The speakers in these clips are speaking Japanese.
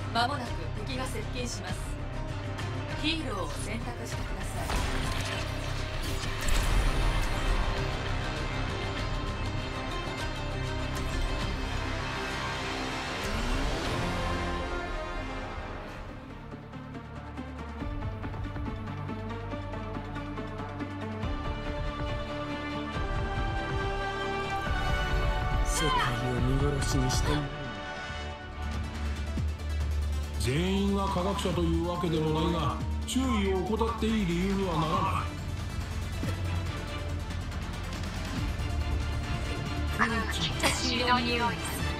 間もなく敵が接近します。ヒーローを選択してください。 世界を見殺しにしても全員が科学者というわけでもないが、注意を怠っていい理由にはならない。 血の匂い。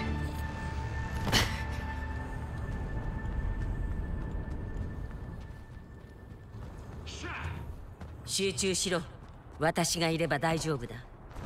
集中しろ。私がいれば大丈夫だ。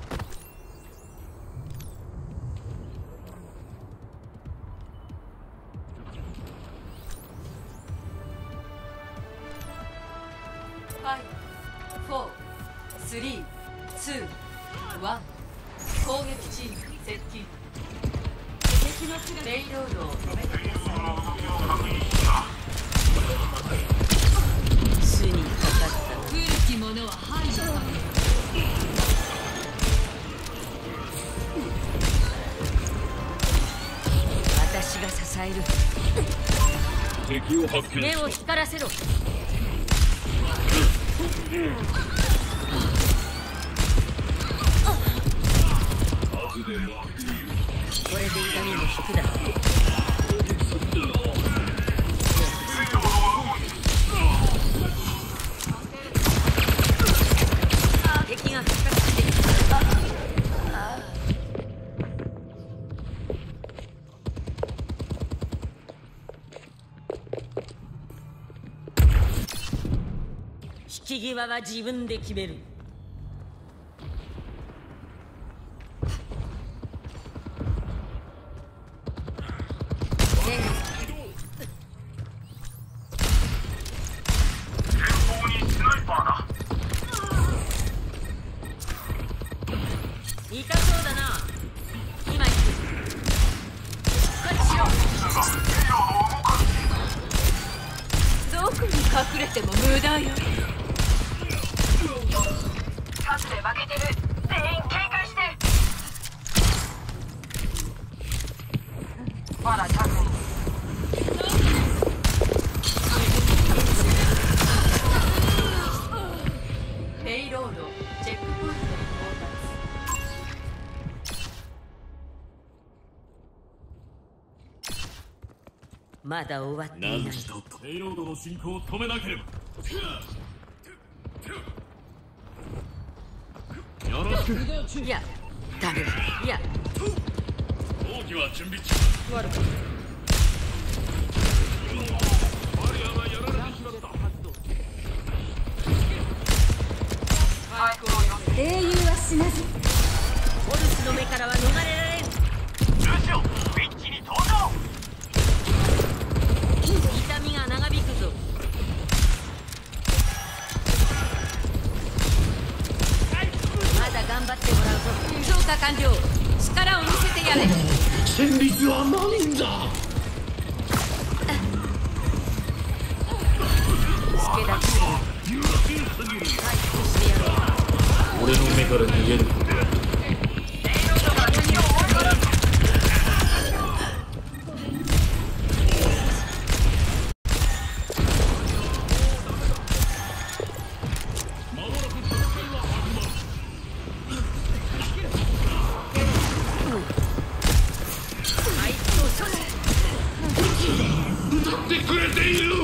5、4、3、2、1。攻撃チーム接近。敵のレイロードを止めてください。 巣にかかった。 古き者は排除される。 私が支える。 敵を発見。 目を光らせろ。これで痛みも引くだろう。敵が復活してきた。引き際は自分で決める。痛そうだな。今行く。こっちしろ。 どこに隠れても無駄よ。 数で負けてる。全員警戒して。まだチャンス。 ペイロードチェックポイントに到達。 まだ終わっていない。 ペイロードの進行を止めなければ。よろしく。 いや、ダメだ。いや、 奥義は準備中。 悪くバリアがやられてしまった。 英雄は死なず。 オルスの目からは逃れられん。 ルシオ、ウィッチに登場。 痛みが長引くぞ。まだ頑張ってもらうぞ。 強化完了。力を見せてやれ。 戦慄は何だ。 助立ちする。回復してやろう。 俺の目から逃げることは。歌ってくれている。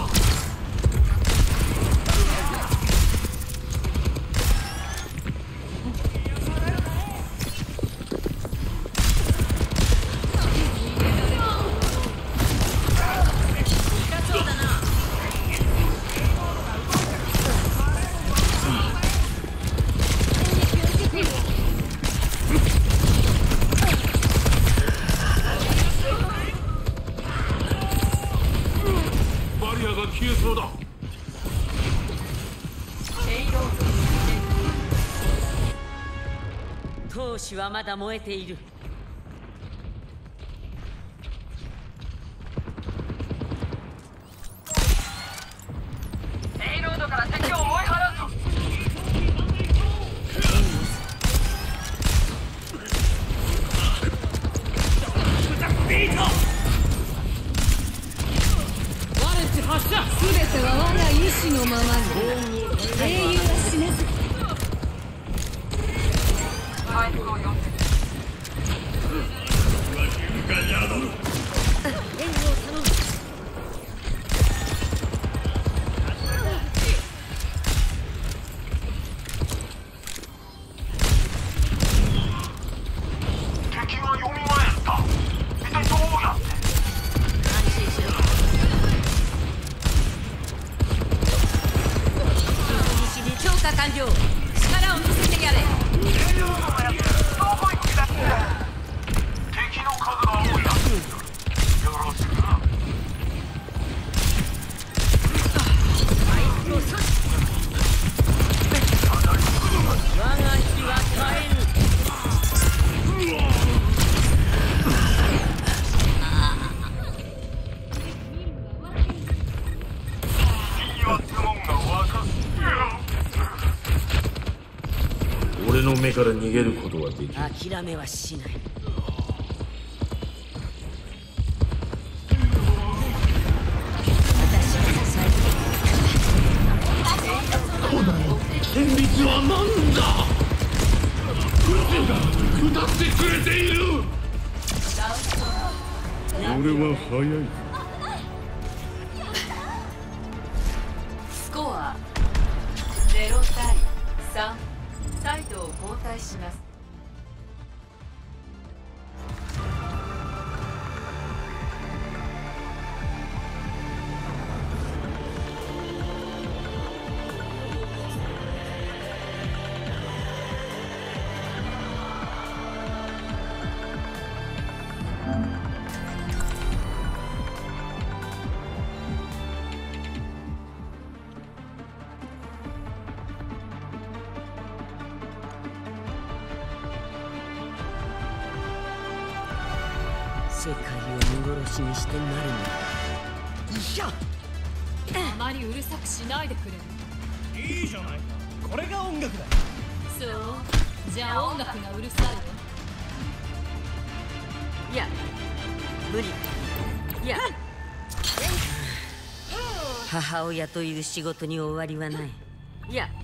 バリアが消えそうだ。 ペイロー闘志はまだ燃えている。 発射。すべては我が意志のままに。英雄は死なず。 回復を読んで援護を頼む。 敵は蘇った一体どうやって安心しろ。西に強化完了。力を見せてやれ。 どこ行く気だ敵の数が多いなよろしくな回復を阻止。我が火は絶えぬ。 言わずもんがわかす俺の目から逃げることはできる。 諦めはしない。私を支えて。 旋律は何だ。宇宙が歌ってくれている。俺は早い。 スコア0対3。サイドを交代します。 世界を見殺しにしてなるの。いや、 あまりうるさくしないでくれる。 いいじゃないか。これが音楽だ。 そうじゃあ音楽がうるさいわ。 いや、無理。いや、母親という仕事に終わりはない。いや、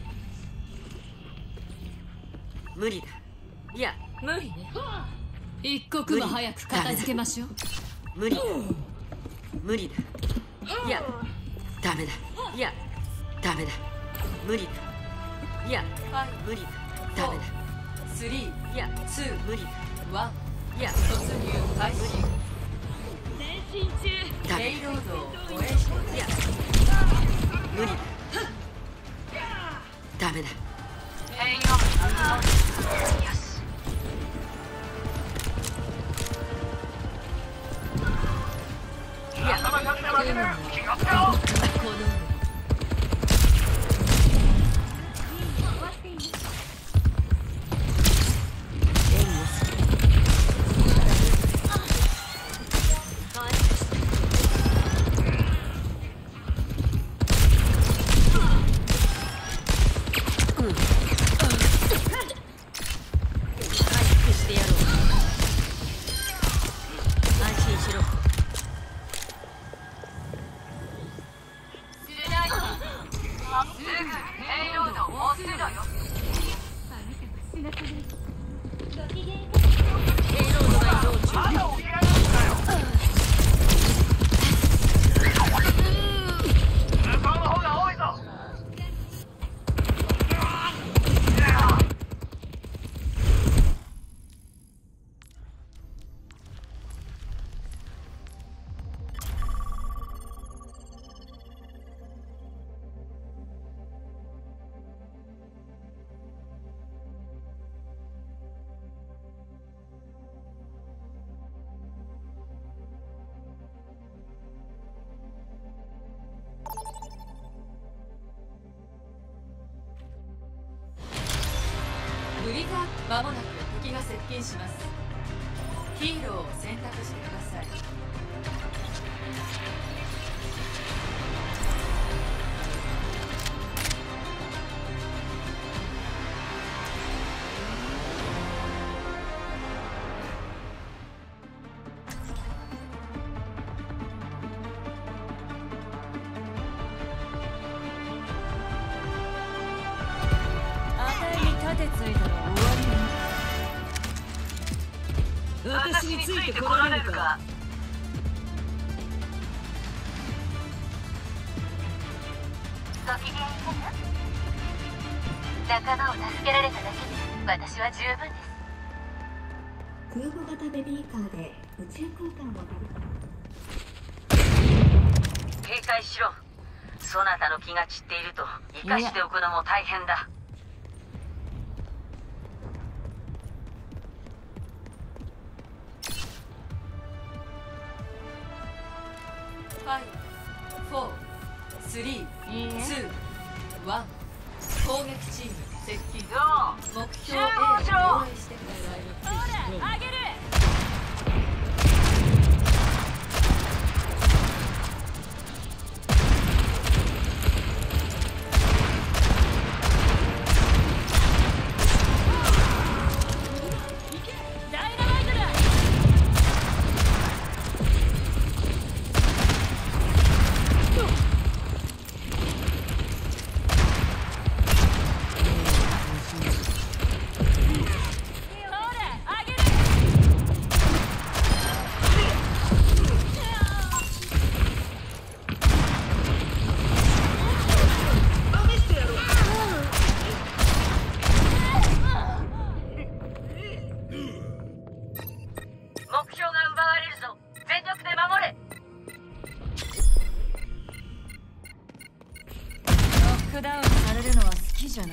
無理だ。いや、 無理ね。一刻も早く片付けましょう。 無理。無理だ。いや、ダメだ。いや、ダメだ。無理だ。いや、無理だ。ダメだ。 3、 いや、 2、 無理だ。 1。 いや、 突入開始。 前進中。 ダメレイロードを護衛します。 いや、無理だ。ダメだ。 変異がよしいや、 頭かけて負ける気がつけろこの援護する。回復してやろう。安心しろ。 すぐペイロードを押すのよペイロードが移動中。 まだ起きられるんだよ向こうの方が多いぞブリザー間もなく敵が接近します。ヒーローを選択してください。 盾ついたら終わりよ。 私についてこられるか。 ご機嫌いかが？仲間を助けられただけで私は十分です。 空母型ベビーカーで宇宙空間を警戒しろ。そなたの気が散っていると生かしておくのも大変だ。 5、4、3、2、1。攻撃チーム接近。目標 A を防衛してください。 ほら、あげる。クダウンされるのは好きじゃない。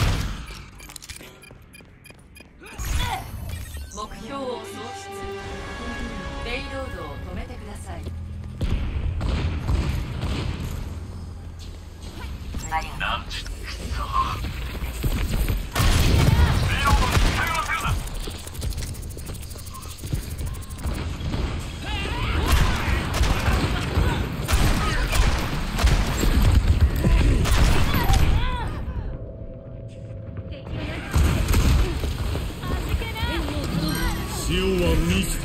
目標を喪失。レイロードを止めてください。 なんちくそ。レイロードに頼らせるな。 潮は満ち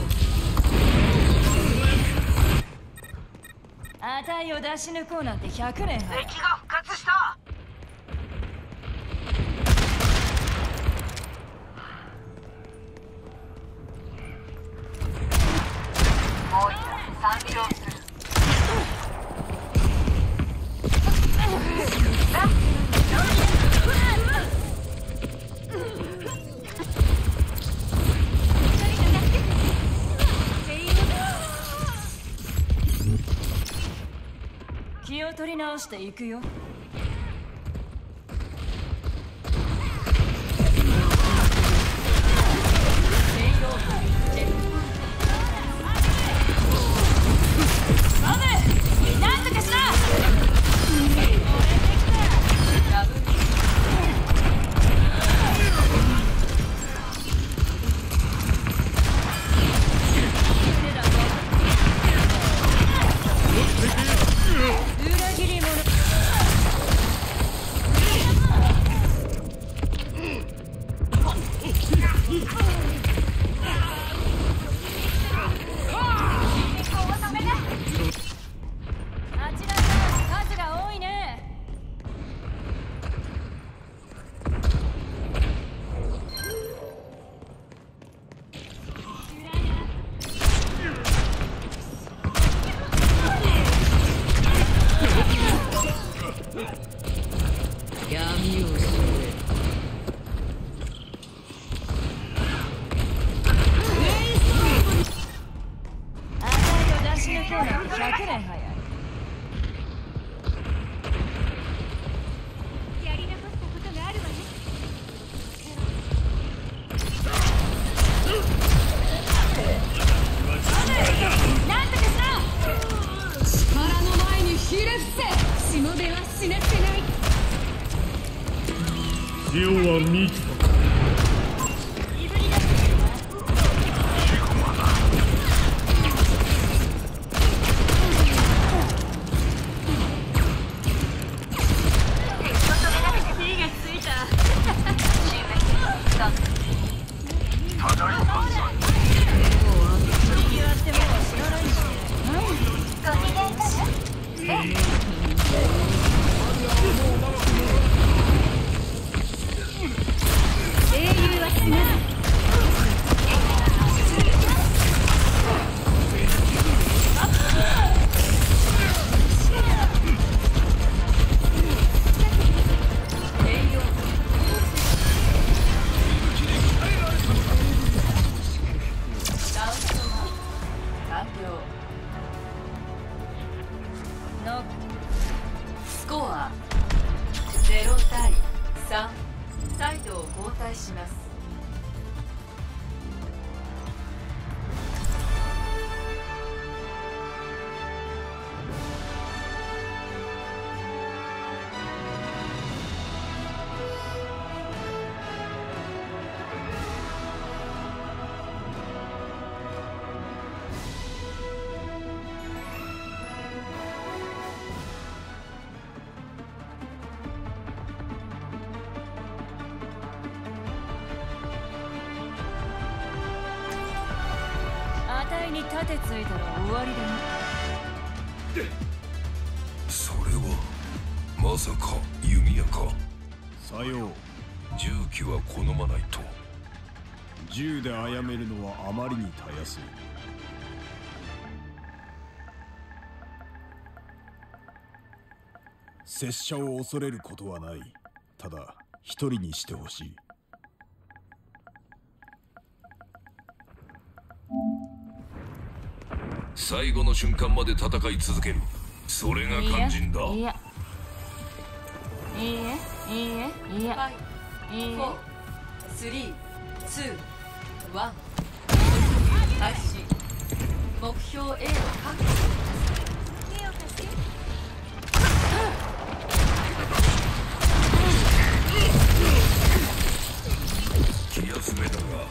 た。値を出し抜こうなんて100年。 敵が復活した。もういいや、参照する。 気を取り直していくよ。 潮は満ちた。 のスコア0対3。サイドを交代します。 に盾ついたら終わりだな。 それはまさか弓矢か。 さよう。 銃器は好まないと。 銃で殺めるのはあまりにたやすい。拙者を恐れることはない。ただ一人にしてほしい。 最後の瞬間まで戦い続ける。それが肝心だ。 いやいいえいいえいやいいえ。 4、3、2、1。開始。目標 A を確保してください。 気休めだが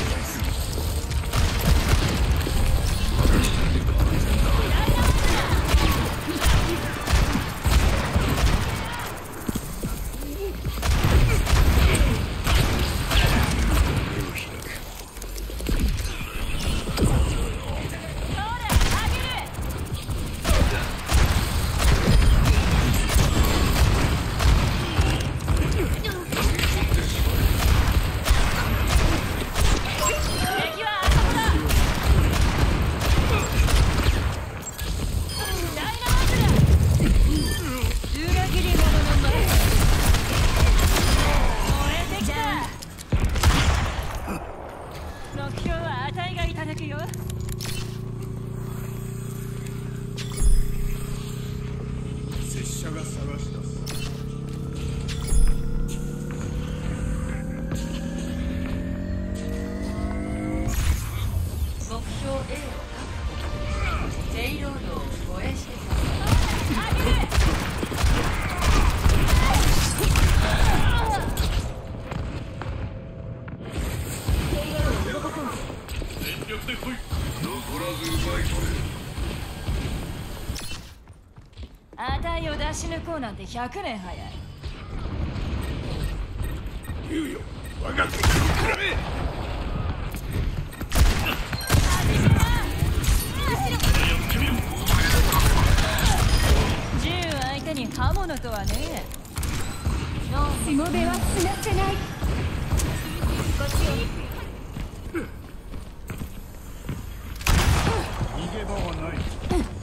値を出し抜こうなんて100年早い。 言うよ、分かってくれ。 銃相手に刃物とはね。 しもべは死なせない。こっちよ。 逃げ場はない。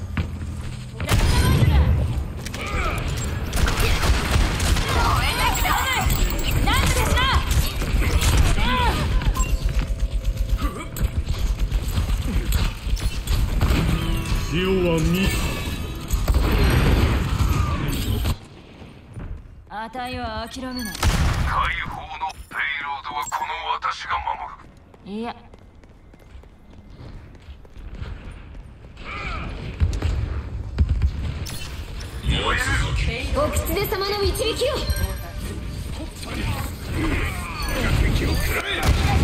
潮は見値は諦めない。 解放のペイロードはこの私が守る。 いやお狐様の導きを。 敵を食らえ。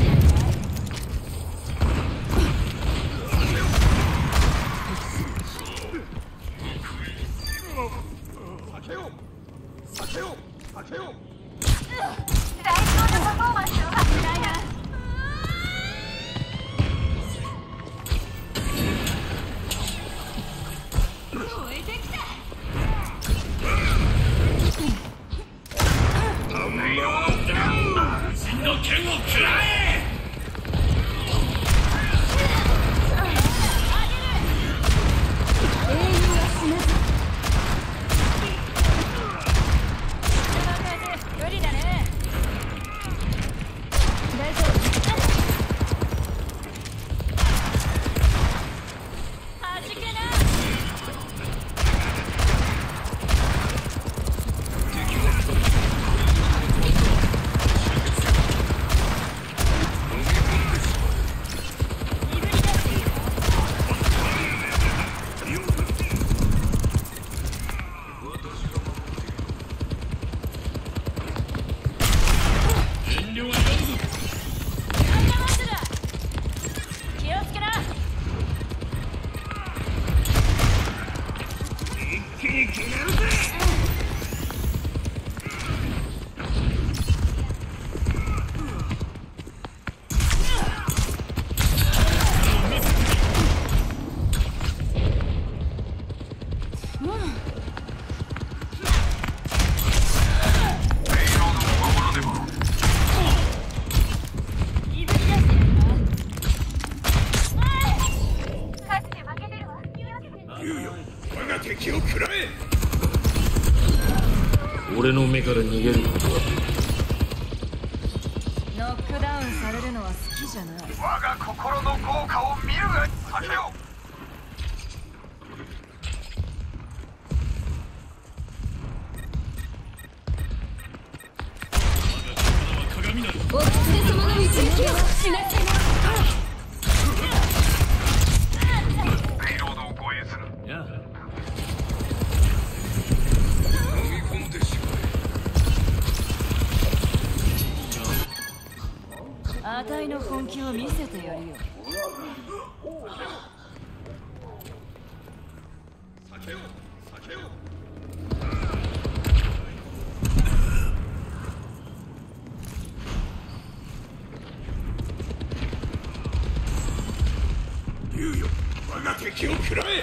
大丈夫パフォーマンスを発揮したいな。燃えてきた。 真の剣を食らえ。 俺の目から逃げることはできる。 ノックダウンされるのは好きじゃない。 我が心の豪華を見るが避けよう。 お連れ様の道行きをしなさい。 ペイロードを護衛する。 飲み込んでしまあたいの本気を見せてやるよ。 避けよう避けよう。言うよ、我が敵を食らえ。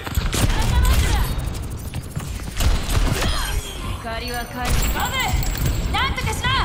怒りは返す。バムなんとかしろ。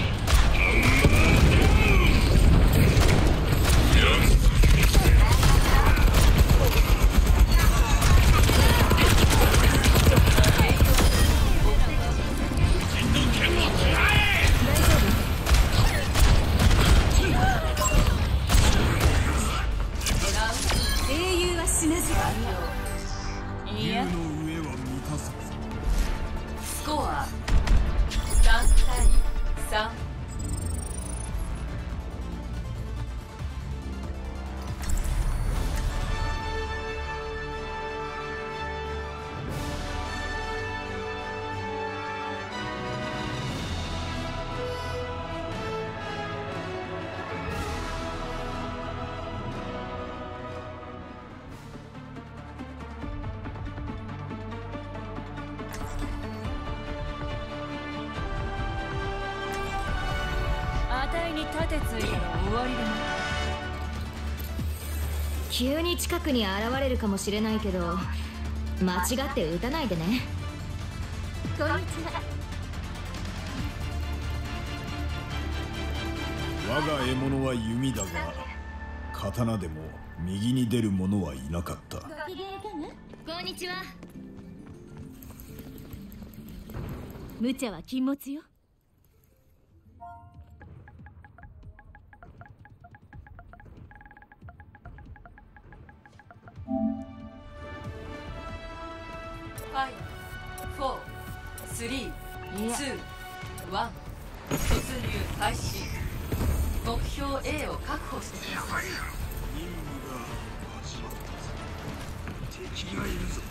英雄は死なず。いや、 竜の上は満たさず。 スコア3対3。 あたいに盾ついたら終わりだな。 急に近くに現れるかもしれないけど、間違って撃たないでね。 こんにちは。 我が獲物は弓だが、刀でも右に出る者はいなかった。 こんにちは。無茶は禁物よ。 5、4、3、2、1。突入開始。目標 A を確保してください。 敵がいるぞ。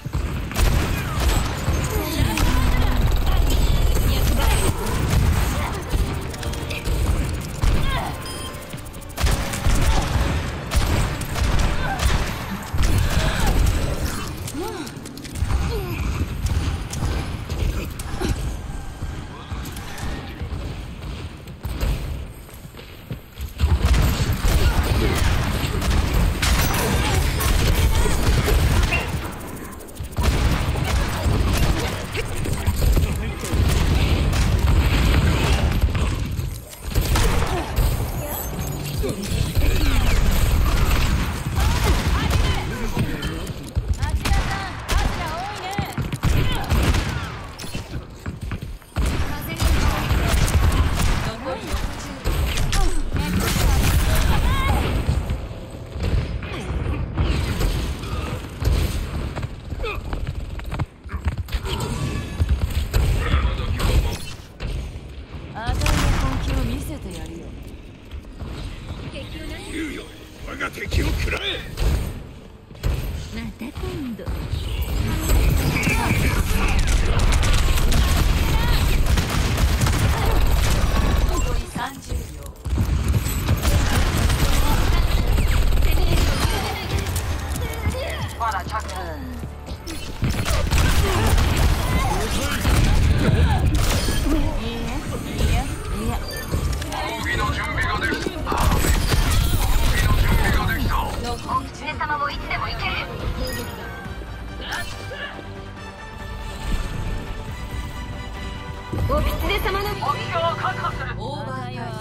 おきつね様の目標を確保する。 オーバータイム。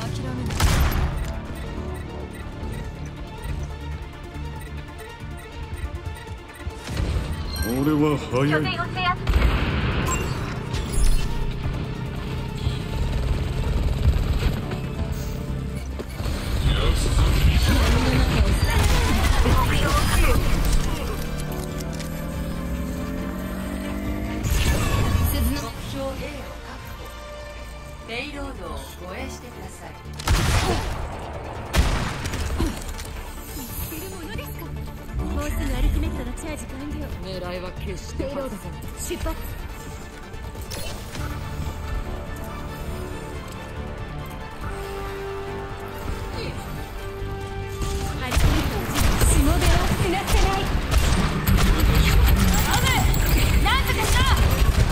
俺は早い。 拠点を制圧。 ペイロードを護衛してください。 知ってるものですか。もうすぐアルティメットのチャージ完了。 狙いは決してペイロードさん出発。アルティメットしもべは失ってない。 なんとかした。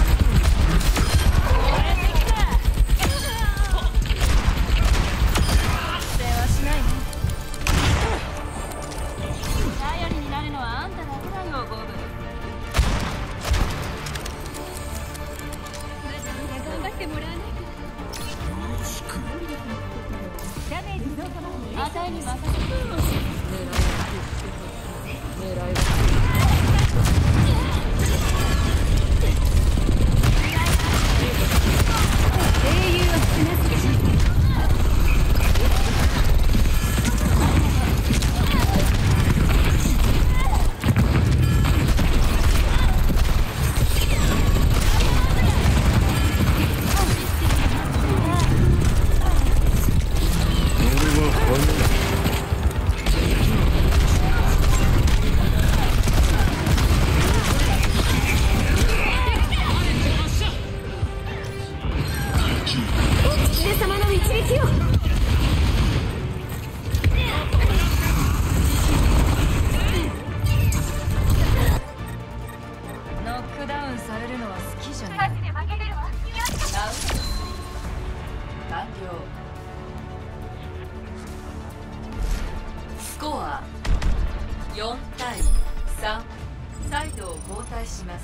スコア4対3。サイドを交代します。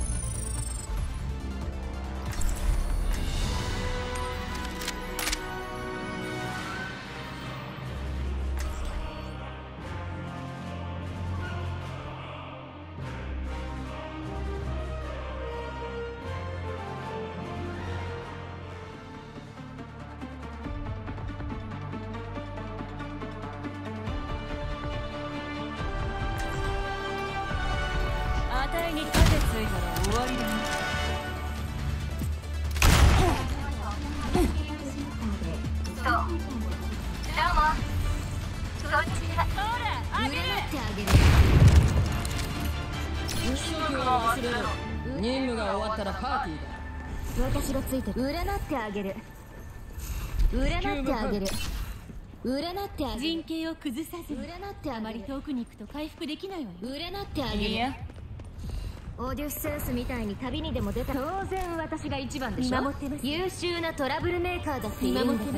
に盾ついたら終わりだね。 そう。どうも。こんにちは。 占ってあげる。 任務が終わったらパーティーだ。 私がついてる。占ってあげる。占ってあげる。占ってあげる。 陣形を崩さず。 占ってあまり遠くに行くと回復できないわよ。 占ってあげる。 いや。 オーデュッセウスみたいに旅にでも出た。当然私が一番でしょ。 見守ってます。 優秀なトラブルメーカーだっているんだから。 見守ってます。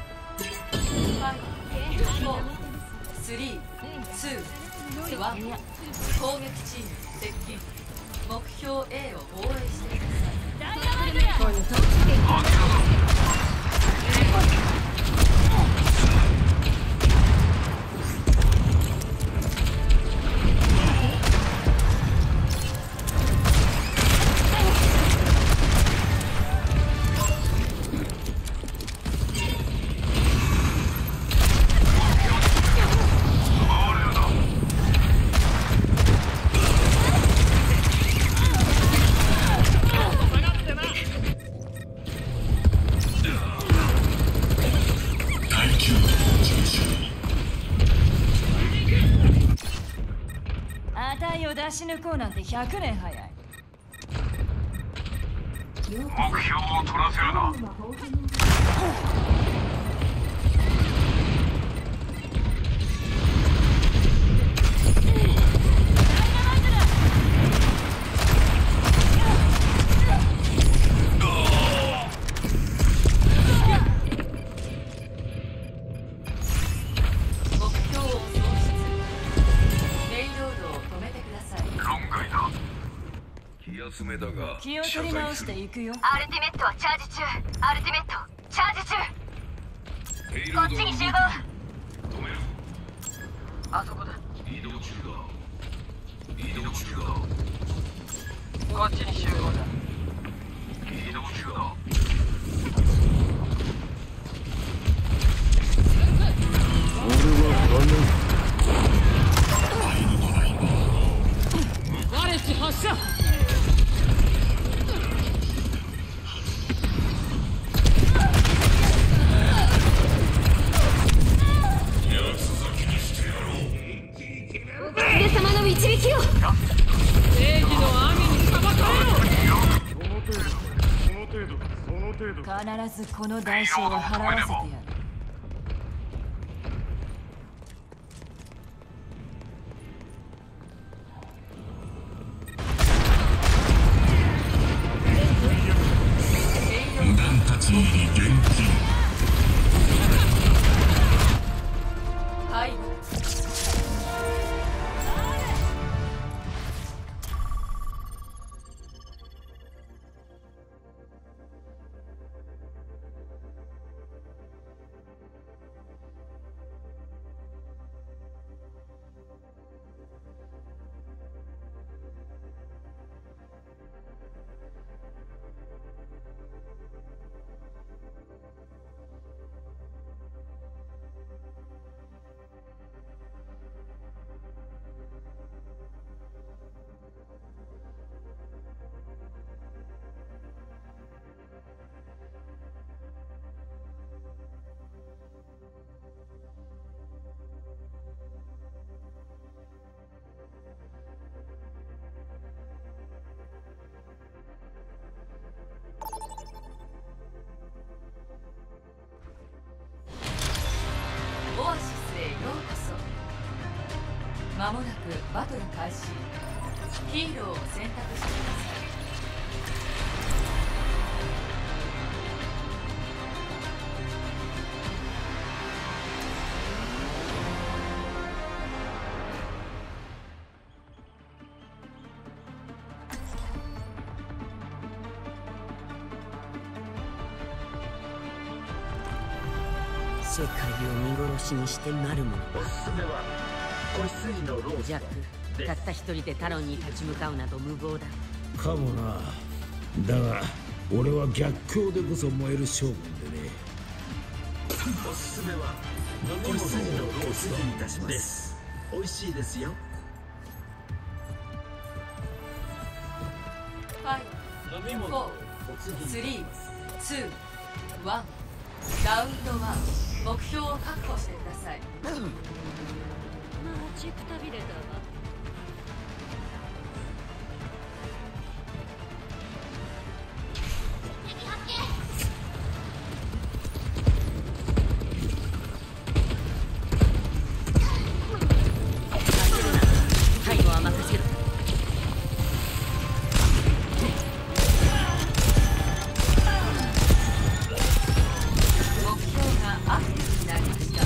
5、4、3、2、1。攻撃チーム接近。目標 A を防衛してください。 ダイヤモンドだ。値を出し抜こうなんて100年早い。 目標を取らせるな。 気休めだが気を取り直していくよ。 アルティメットはチャージ中。アルティメットチャージ中。こっちに集合。 止める。 あそこだ。 移動中だ。移動中だ。 こっちに集合だ。 移動中だ。 ワレス発射。 お姫様の導きを。 正義の網に裁かれろ。必ずこの代償を払わせてやる。 オアシスへようこそ。まもなくバトル開始。ヒーローを選択してください。 世界を見殺しにしてなるもの。 おすすめは子羊のロースジャック、たった一人でタロンに立ち向かうなど無謀だ。 かもな。だが俺は逆境でこそ燃える将軍でね。 おすすめは子羊のロースにいたします。美味しいですよ。 5、4、3、2、1、ラウンド1。目標を確保してください。 まあチくたびれたわ。 最後は任せる。 アクティブになりました。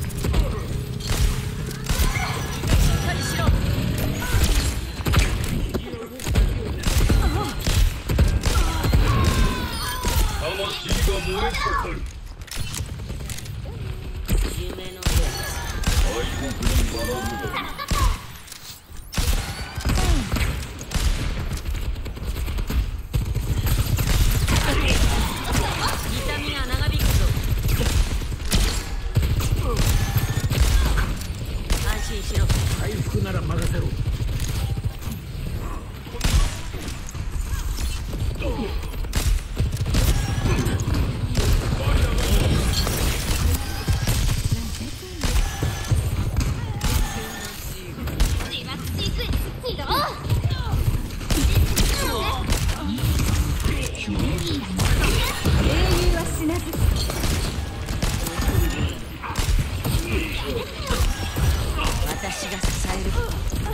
魂が燃え盛る。 夢の部屋。 敗北に学ぶのだ。 痛みが長引くぞ。安心しろ。 回復なら任せろ。 私が支える。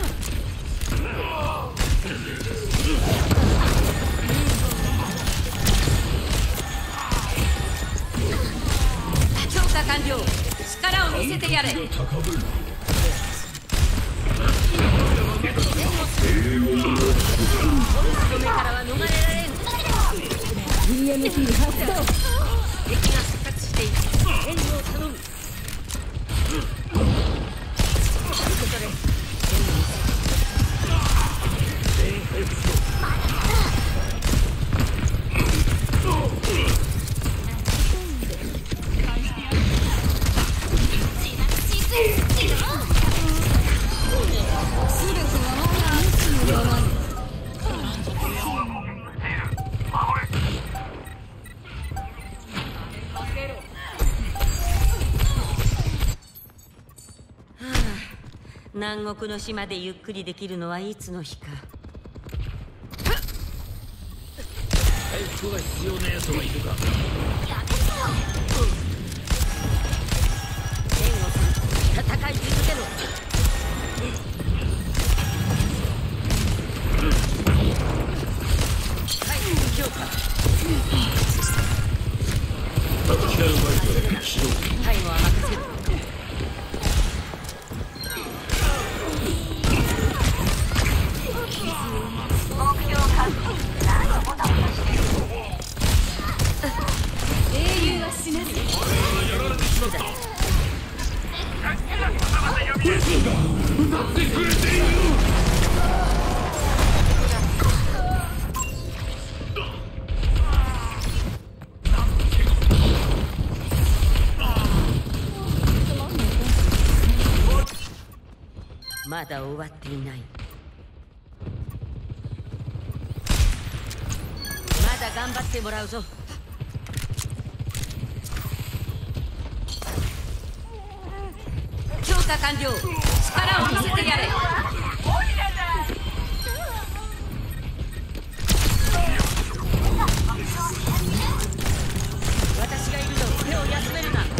強化完了。力を見せてやれ。 EMP 発動。 敵が復活している。援護を頼む。南国の島でゆっくりできるのはいつの日か。 回復が必要な奴はいるか。 援護する。戦い続けろ。回復強化。 タクティカルバイトル起動。 最後は任せる。 英雄は死なず。 歌ってくれている。 まだ終わっていない。まだ頑張ってもらうぞ。強化完了。力を見せてやれ。私がいるの。手を休めるな。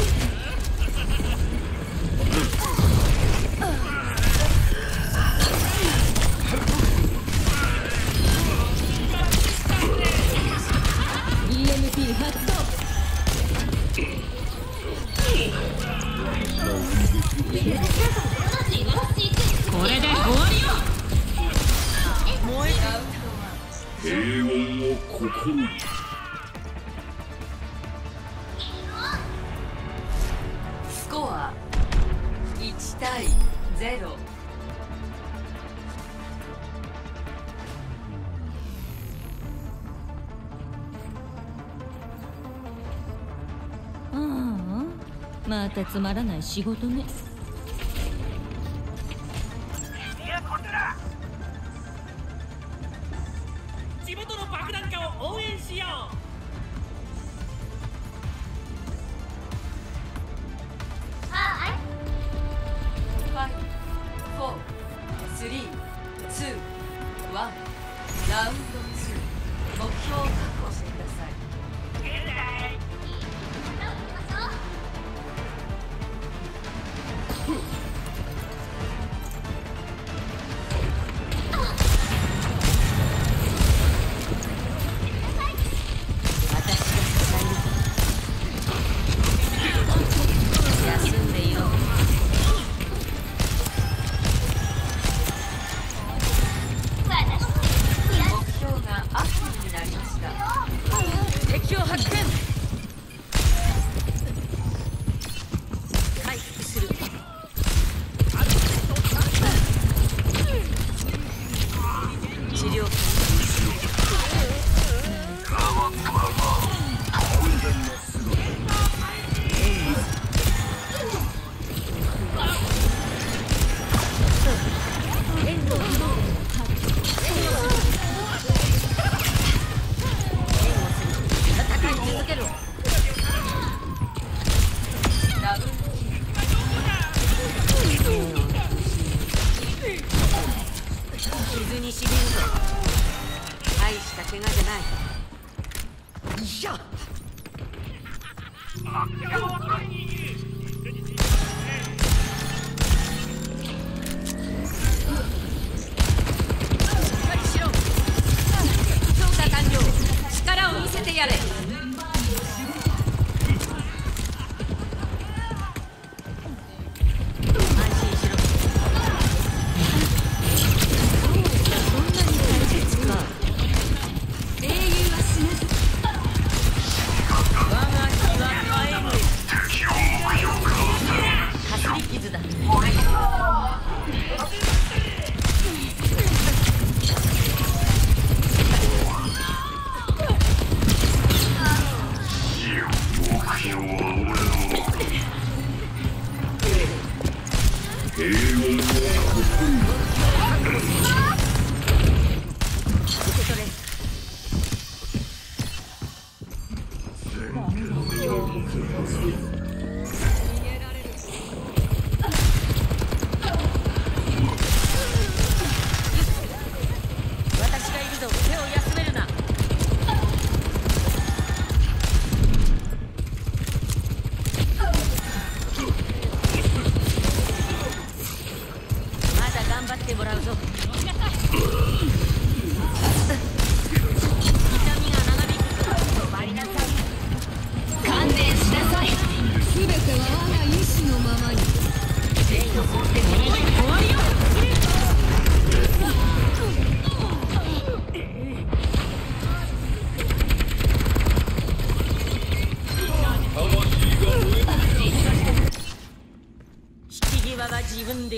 EMP 発動。これで終わりよ。 平穏を心に。 スコア1対0。 またつまらない仕事ね。 地元の爆弾家を応援しよう。 5、4、3、2、1。ラウンド2。目標を確保してください。 敵を発見。回復する。治療。傷にしみるぞ。大した怪我じゃない。いや。強化完了。力を見せてやれ。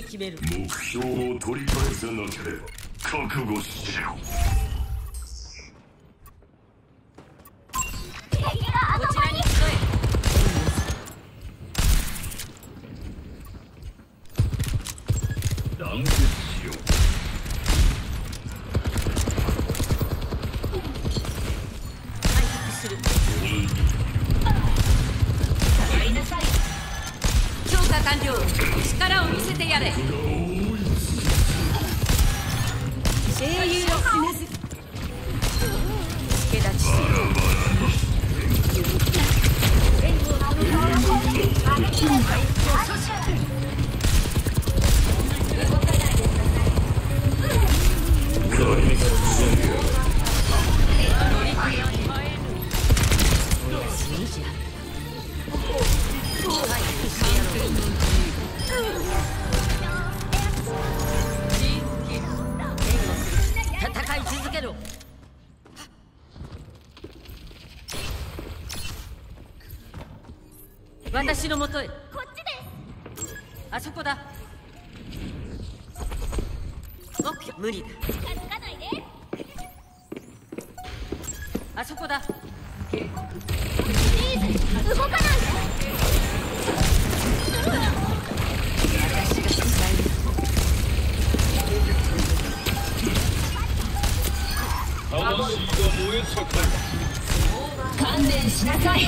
で決める。 目標を取り返さなければ覚悟しろ。 こちらに集え。 団結しよう。 回復する。やりなさい。強化完了。力を見せてやれ。英雄を離す。助立ちする。援護を止める。戦い続けろ。私のもとへ。こっちです。あそこだ。目標無理だ。近づかないで。あそこだ。プリーズ動かないで。私が支える。 魂が燃え盛る。 観念しなさい。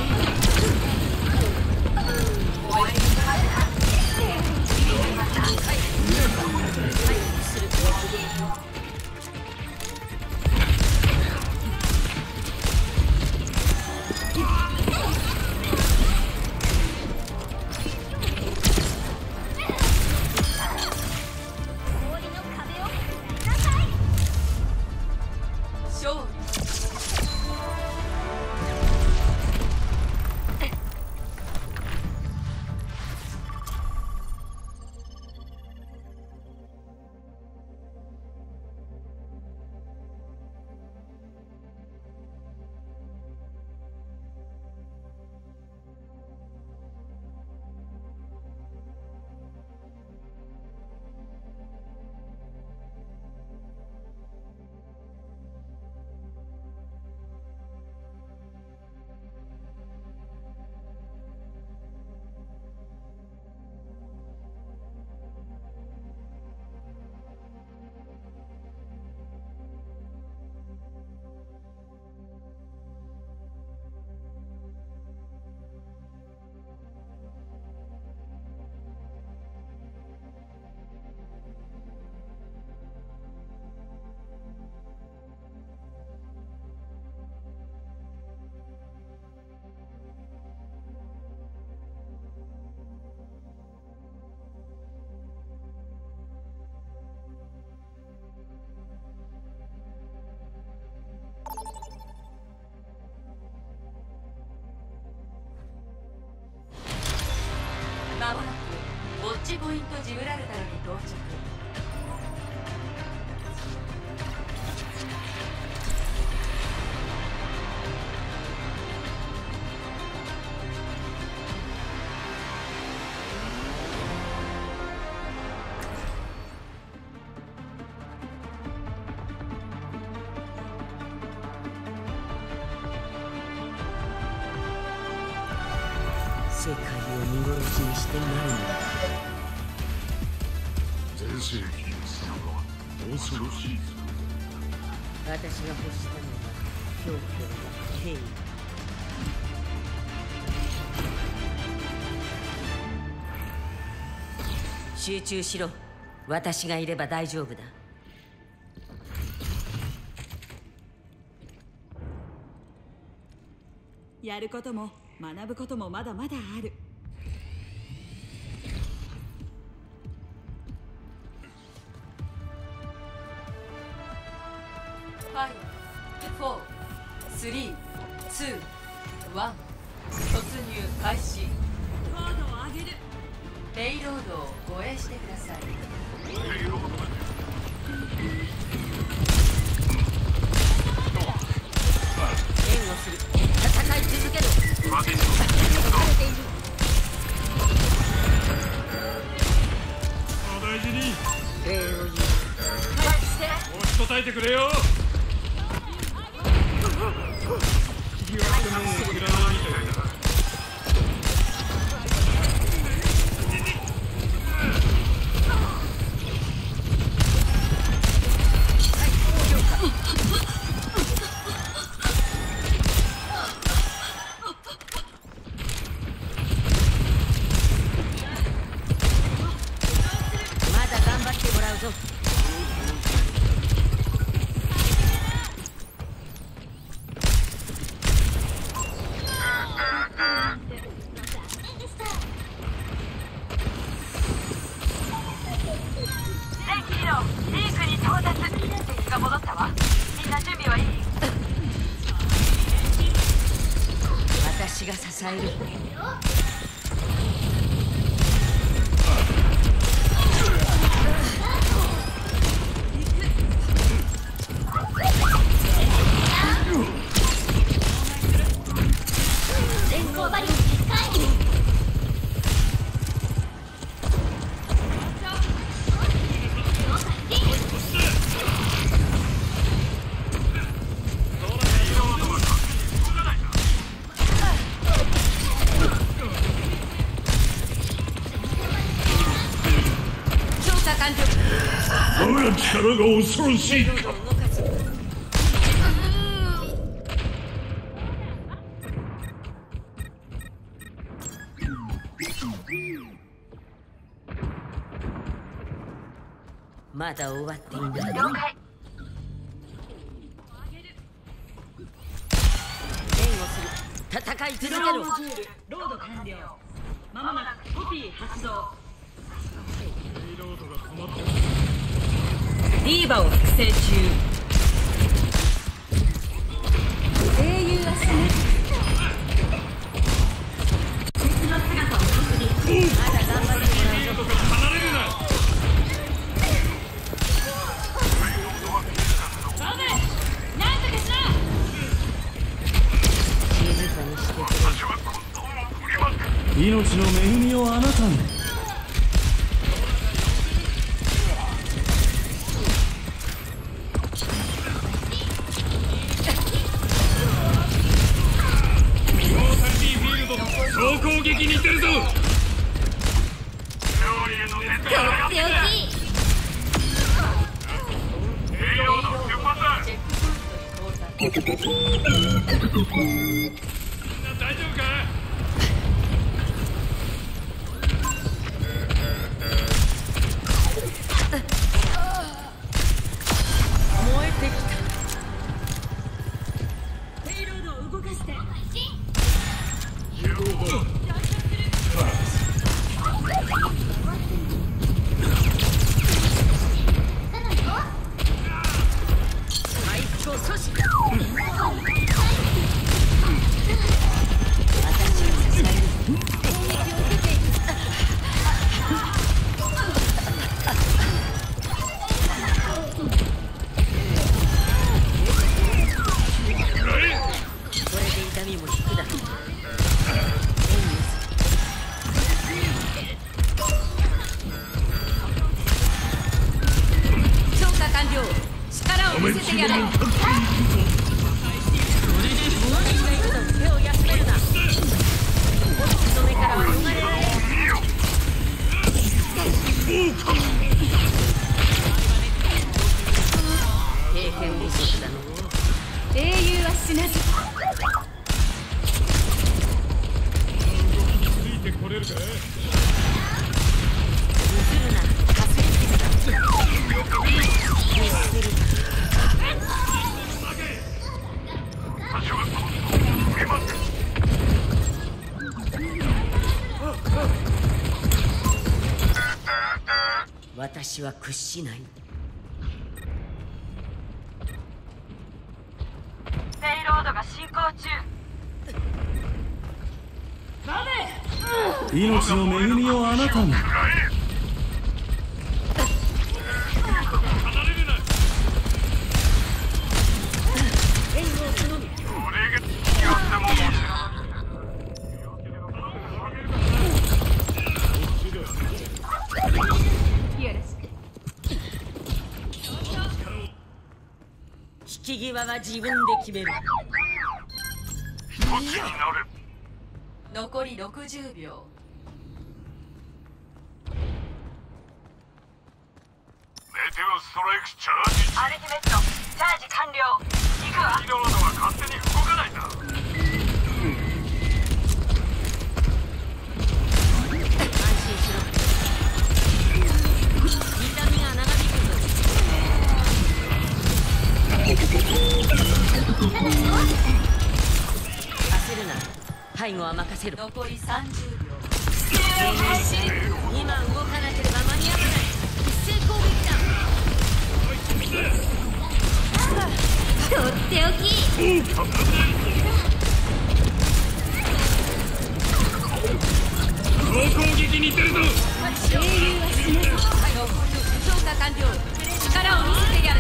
まもなくウォッチポイントジブラルタルに到着。 世界を見殺しにしてないのだ。 全盛期恐ろしい。 私が欲したのは狂気ではなく敬意。集中しろ。私がいれば大丈夫だ。 やることも学ぶこともまだまだある。 5、4、3、2、1、突入開始。 高度を上げる。 ペイロードを護衛してください。 ペイロード援護する。戦い続けろ。 待て。 撃たれている。 大事準備はいい？ 私が支える。 電光バリア決壊。 我が力が恐ろしいか。 まだ終わっていない。 了解。 援護する。戦い続けろ。 ロード完了。まもなくコピー発動。ディーバを複製中。英雄は死ぬ。別の姿を確認。まだ頑張ってもらうぞ。離れるな。バベ、なんとかしな。 静かにしてくれ。 命の恵みをあなたに。 総攻撃に出るぞ。大丈夫か。 燃えてきた。 ペイロードを動かして。 私は屈しない。 ペイロードが進行中。 命の恵みをあなたに。 引き際は自分で決める。 残り60秒。 メテオストライクチャージ。 アルティメットチャージ完了。行くわ。 リロードは勝手に動かないんだ。 安心しろ。痛みが長引くぞ。焦るな。背後は任せる。 残り30秒。 今動かなければ間に合わない。一斉攻撃だ。 とっておき。 攻撃に出るぞ。 英雄は死ぬぞ。消化完了。力を見せてやれ。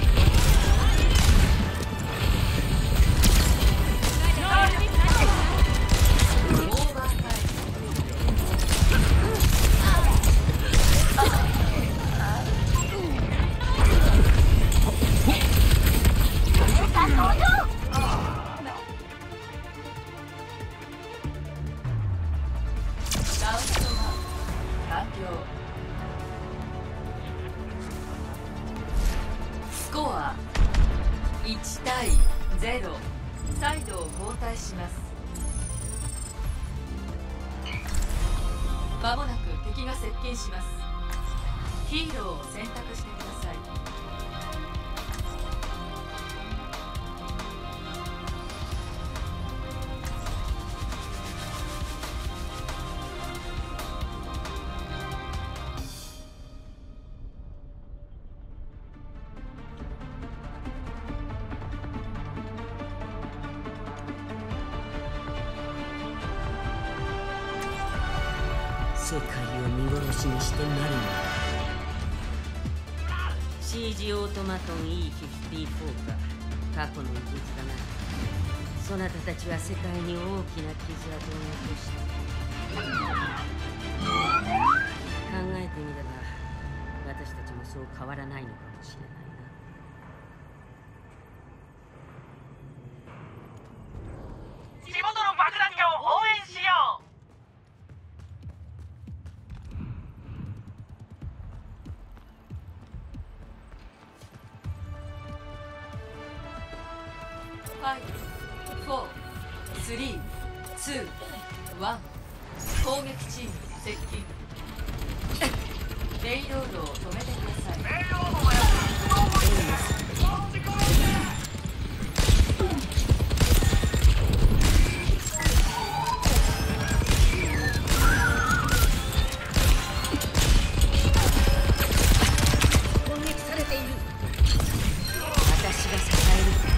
スコア1対0。サイドを交代します。まもなく敵が接近します。ヒーローを選択してください。 世界を見殺しにしてなるのだ。CG オートマトン E54 か過去の遺物だな。そなたたちは世界に大きな傷跡を残した。考えてみれば私たちもそう変わらないのかもしれないな。 地元の爆弾家を応援しよう。 5、4、3、2、1。攻撃チーム接近。レイロードを止めてください。レイロードをやる。 攻撃されている。私が支える。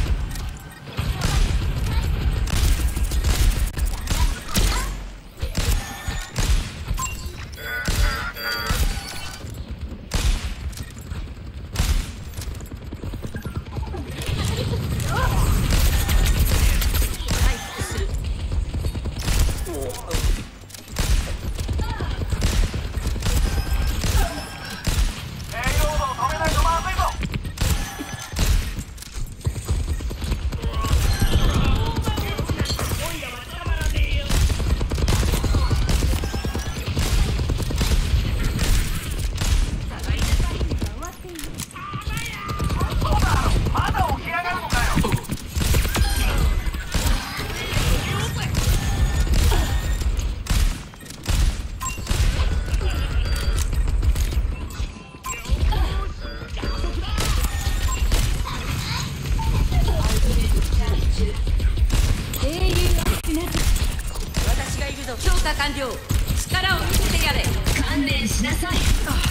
強化完了。力を見せてやれ。観念しなさい。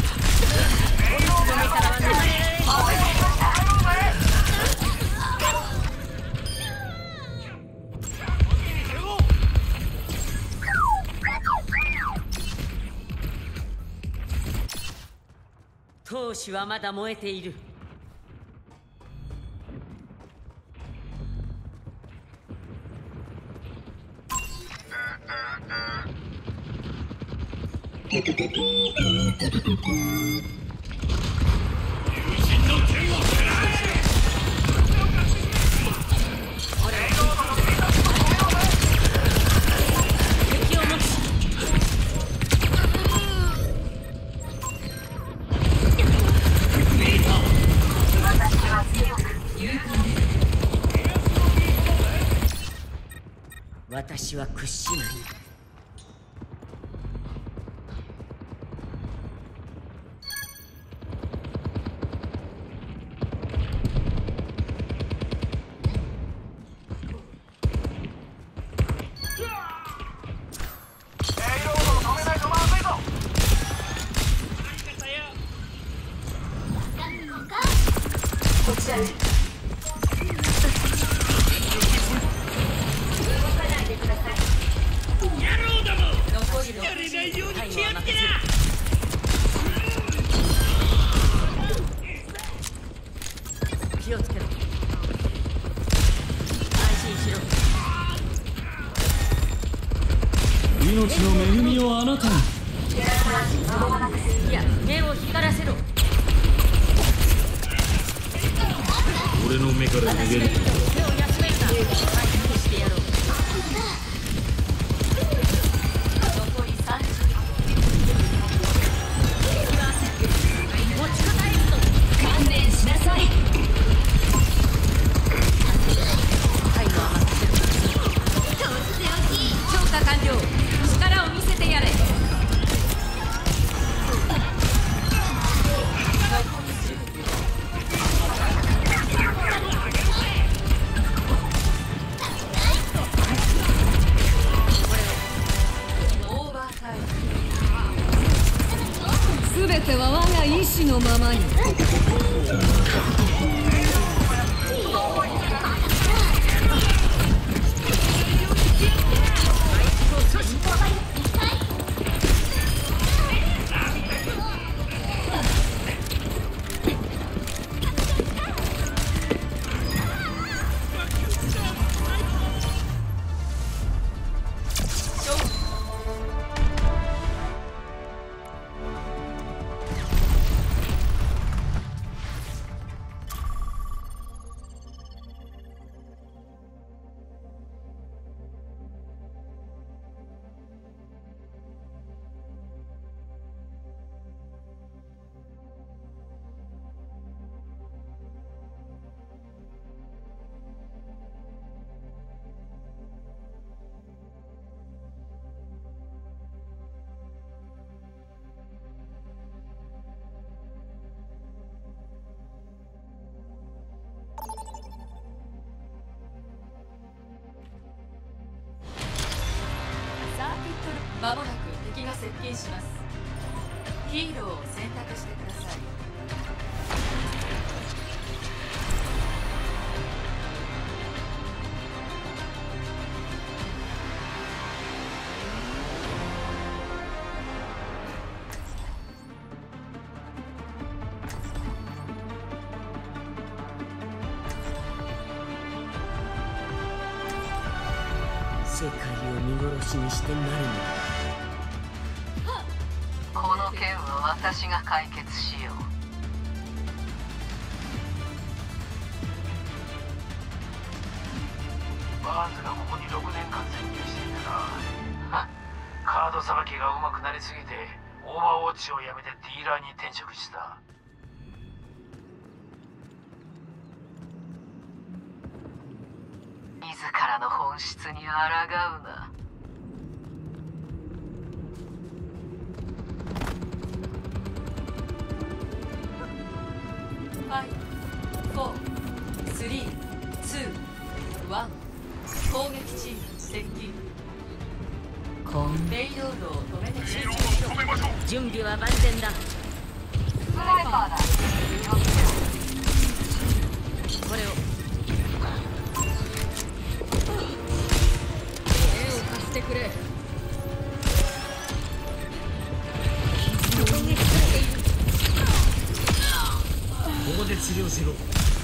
闘志はまだ燃えている。私は屈しない。こちらへ。 命の恵みをあなたに。 いや、目を光らせろ。 俺の目から逃げる。 手を休めるな。回復してやろう。 残り30。 持ちこたえるぞ。 観念しなさい。 タイムは任せる。とっておき。消化完了。力を見せてやれ。 すべては我が意志のままに。 まもなく敵が接近します。ヒーローを選択してください。 世界を見殺しにしてなるのだ。 この件は私が解決しよう。 バーンズがここに6年間潜入していたな。カードさばきが上手くなりすぎてオーバーウォッチをやめてディーラーに転職した。 自らの本質に抗うな。 5、4、3、2、1。攻撃チーム接近。レイロードを止めて集中しろ。 準備は万全だ。 スナイパーだ。 これを。 手を貸してくれ。 ここで治療しろ。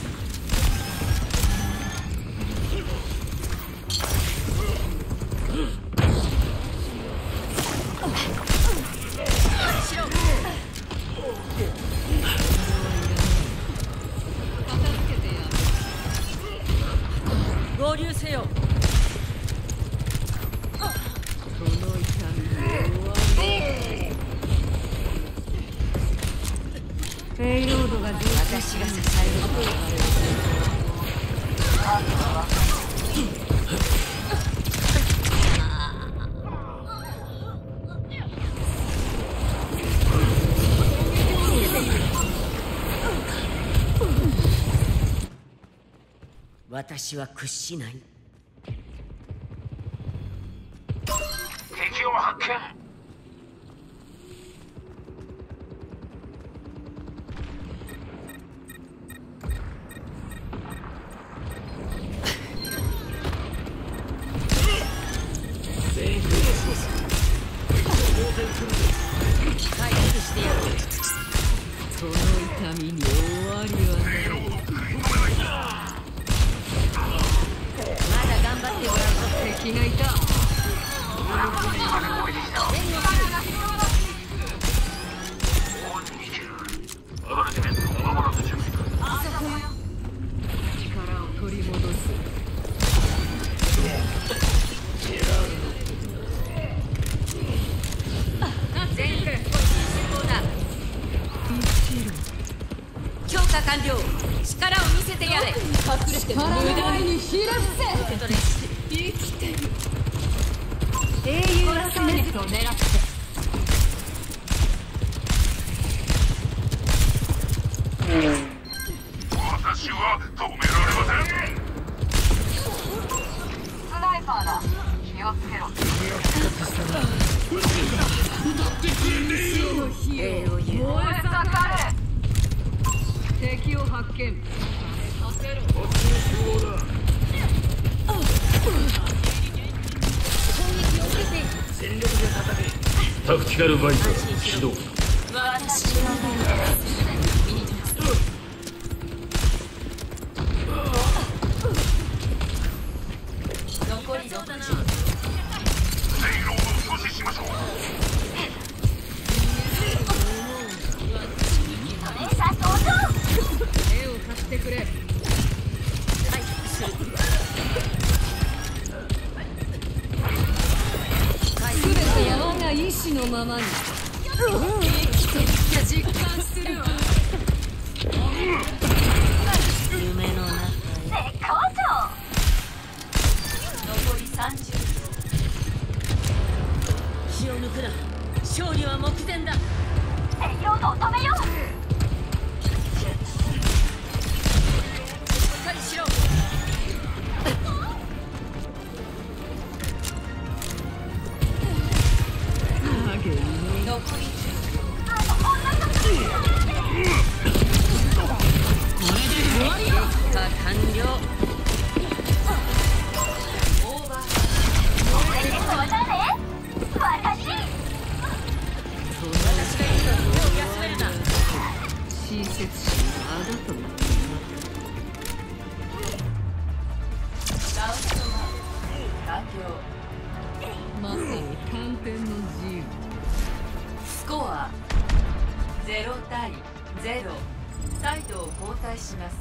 合流せよ。 この痛みをペイロードが私が支える。私は屈しない。 敵を発見。 回復してやろう。 その痛みに終わりはない。 まだ頑張ってもらうぞ。 敵がいた。 強化完了。力を見せてやれ。隠れて無駄にひらせ。生きてる。英雄ラスネットを狙って。 私は止められません。 スナイパーだ。気をつけろ。 歌ってくれねえよ。 燃え盛れ。敵を発見。させろ。 全力で叩け。タクティカルバイザー起動。 私は残りそうだな。 レイロードを阻止しましょう。 絵を貸してくれ。 はい、する。 すべて我が意志のままに。生きてるや実感するわ。 夢の中へ。 絶好調。 残り30。 気を抜くな。勝利は目前だ。 レイロードを止めよう。 しっかりしろ。 残りこれで終わりよ。完了。 オーバー。 これでそうだね。私がいると手を休めるな。 親切心はあだとな。 ラウンド1完了。 まさに短編の自由。 スコア0対0。サイドを交代します。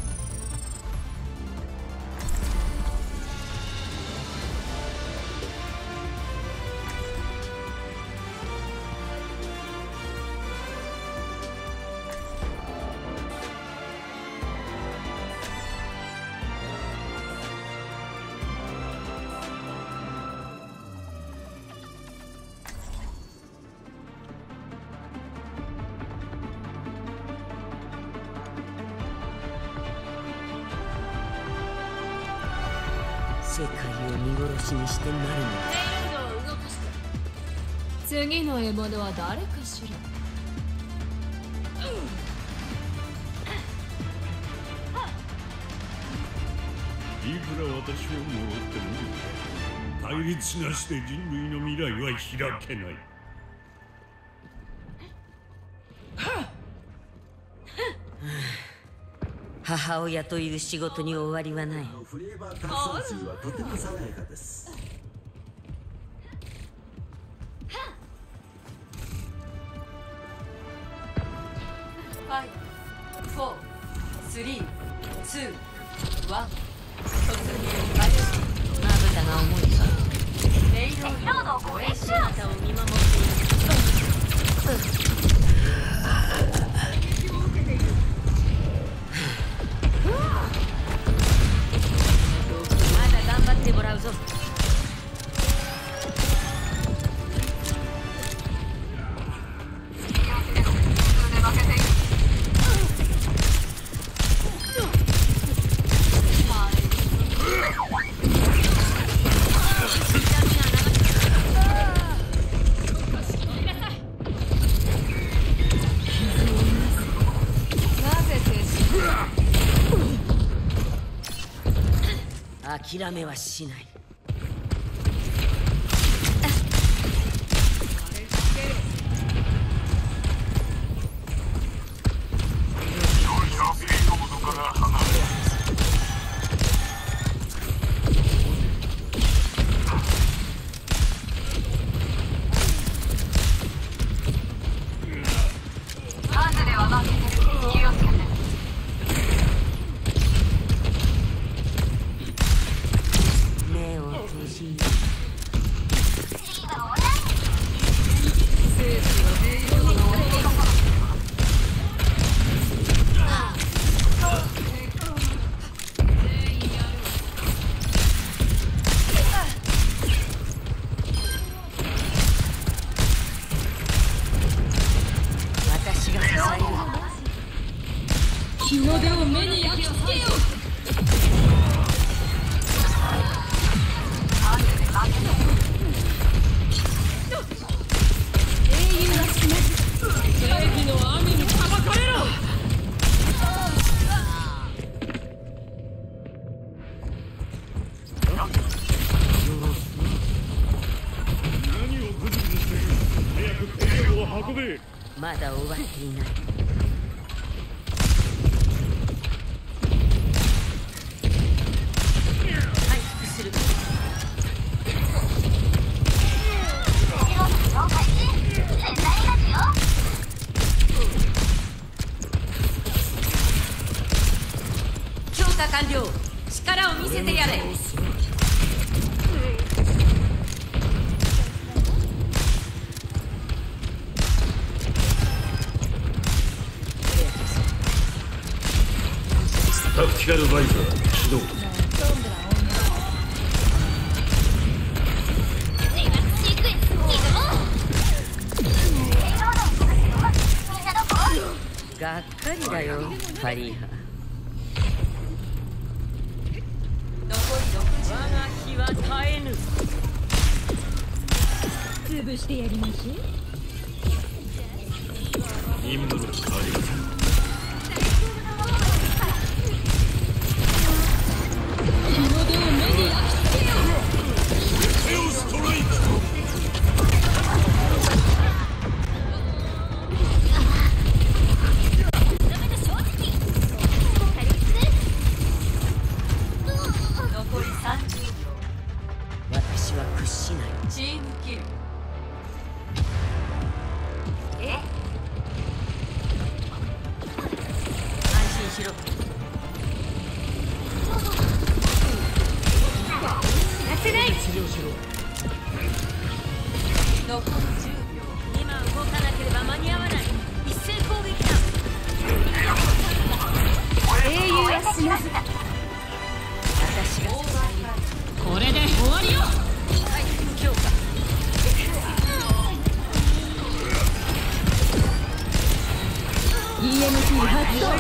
世界を見殺しにしてなるのだ。 次の獲物は誰かしら。 いくら私を呪っても対立なしで人類の未来は開けない。 母親という仕事に終わりはない。 フレーバー炭酸水はとても爽やかです。 5、4、3、2、1。突入開始。 まぶたが重いか。 レイロードをご演習。 あなたを見守っている。まだ頑張ってもらうぞ。諦めはしない。 何をグズグズしている。早く兵を運べ。 まだ終わっていない。回復する。強化完了。力を見せてやれ。 タクティカルバイザー起動。がっかりだよ、ファリーハ。我が日は絶えぬ。 潰してやりましょう。 任務の終わり。 日の出を目に焼き付けよう。 エオストライク。 残り30秒。 私は屈しない。 チームキル。 安心しろ。 やってない。 治療しろ。 残り10秒。 今動かなければ間に合わない。一斉攻撃だ。 英雄は死なず。 私がこれで終わりよ。 回復強化。 EMP 発動。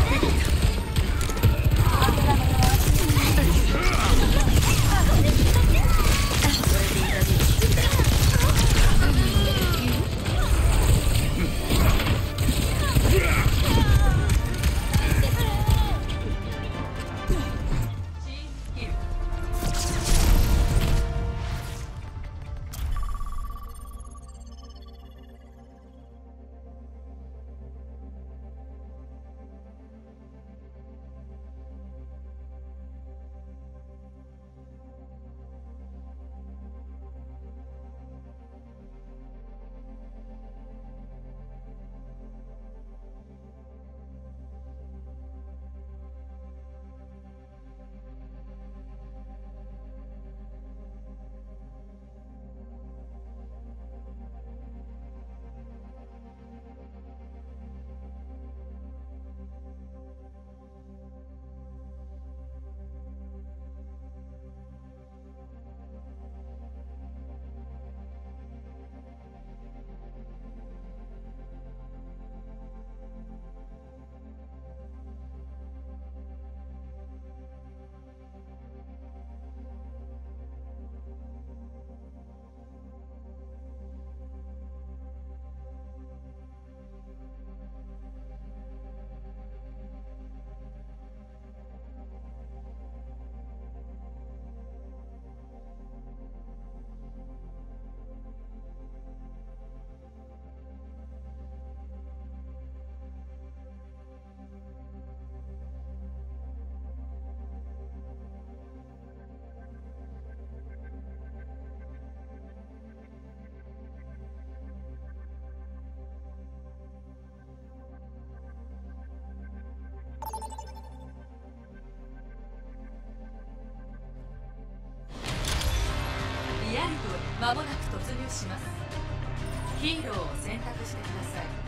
リアルトへ間もなく突入します。ヒーローを選択してください。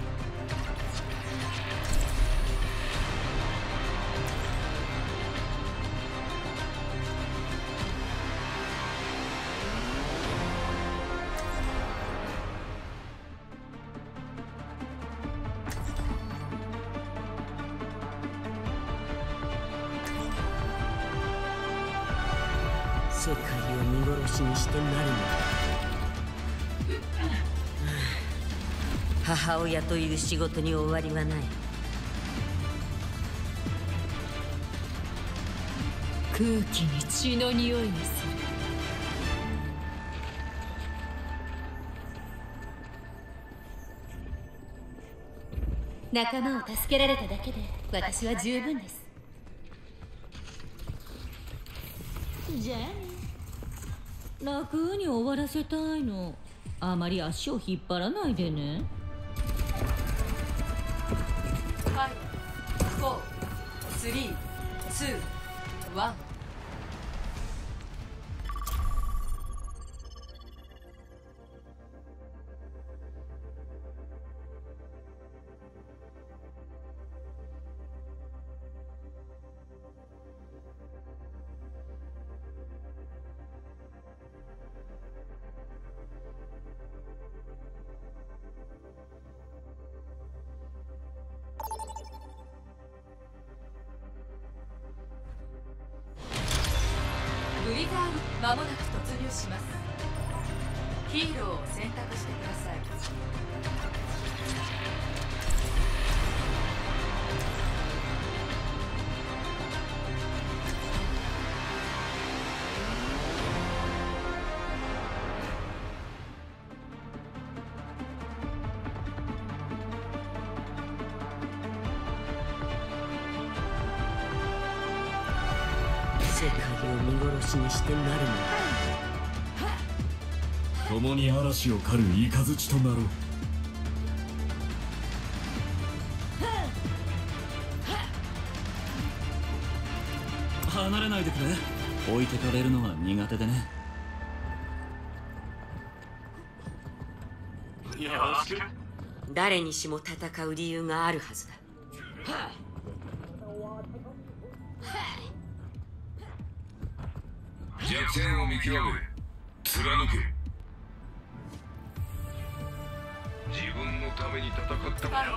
世界を見殺しにしてなるのだ。母親という仕事に終わりはない。 空気に血の匂いがする。 仲間を助けられただけで私は十分です。 じゃあね、楽に終わらせたいの。あまり足を引っ張らないでね。 5、4、3、2、1。ブリザード、間もなく突入します。ヒーローを選択してください。 世界を見殺しにしてなるのだ。 共に嵐を狩る雷となろう。 離れないでくれ。置いてかれるのが苦手でね。 よろしく。 誰にしも戦う理由があるはずだ。 弱点を見極め貫け。自分のために戦ったもの。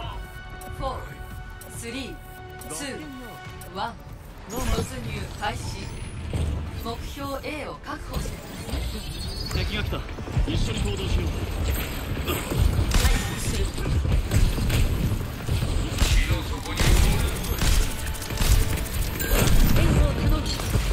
4、3、2、1。突入開始。目標 A を確保してください。 敵が来た。一緒に行動しよう。 回復する。 火の底に援護を頼む。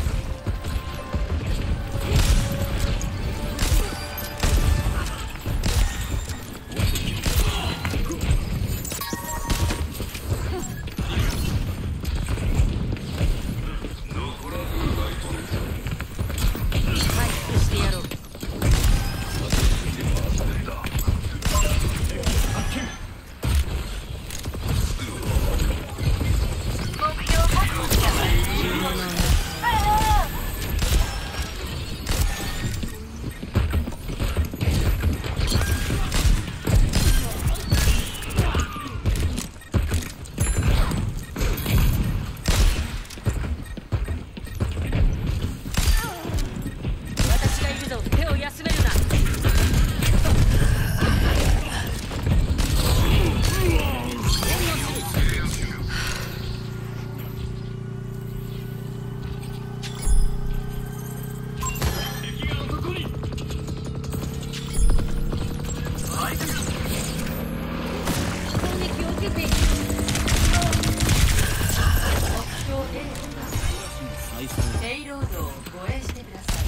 レイロードを護衛してください。